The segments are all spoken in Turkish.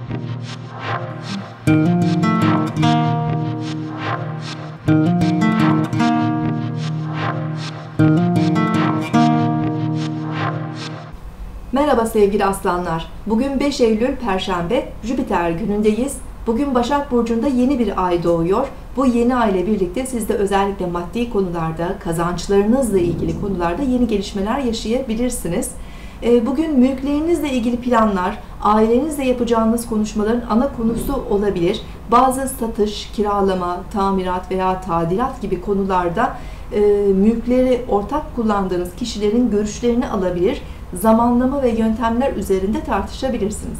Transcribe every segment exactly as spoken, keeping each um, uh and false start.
Merhaba sevgili aslanlar. Bugün beş Eylül Perşembe, Jüpiter günündeyiz. Bugün Başak Burcu'nda yeni bir ay doğuyor. Bu yeni ay ile birlikte siz de özellikle maddi konularda, kazançlarınızla ilgili konularda yeni gelişmeler yaşayabilirsiniz. Bugün mülklerinizle ilgili planlar, ailenizle yapacağınız konuşmaların ana konusu olabilir. Bazı satış, kiralama, tamirat veya tadilat gibi konularda mülkleri ortak kullandığınız kişilerin görüşlerini alabilir, zamanlama ve yöntemler üzerinde tartışabilirsiniz.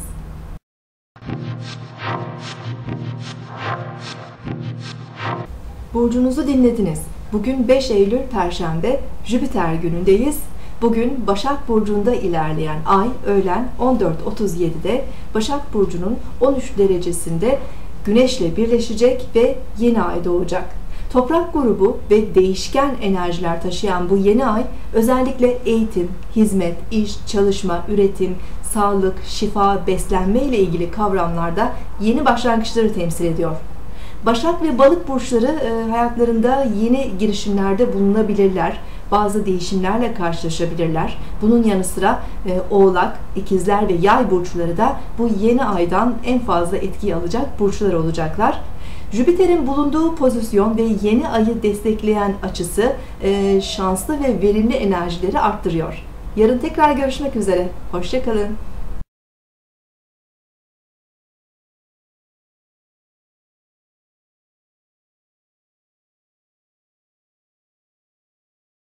Burcunuzu dinlediniz. Bugün beş Eylül Perşembe, Jüpiter günündeyiz. Bugün Başak Burcu'nda ilerleyen ay öğlen on dört otuz yedi'de Başak Burcu'nun on üç derecesinde Güneş'le birleşecek ve yeni ay doğacak. Toprak grubu ve değişken enerjiler taşıyan bu yeni ay özellikle eğitim, hizmet, iş, çalışma, üretim, sağlık, şifa, beslenme ile ilgili kavramlarda yeni başlangıçları temsil ediyor. Başak ve Balık burçları e, hayatlarında yeni girişimlerde bulunabilirler. Bazı değişimlerle karşılaşabilirler. Bunun yanı sıra e, Oğlak, İkizler ve Yay burçları da bu yeni aydan en fazla etki alacak burçlar olacaklar. Jüpiter'in bulunduğu pozisyon ve yeni ayı destekleyen açısı e, şanslı ve verimli enerjileri arttırıyor. Yarın tekrar görüşmek üzere. Hoşça kalın.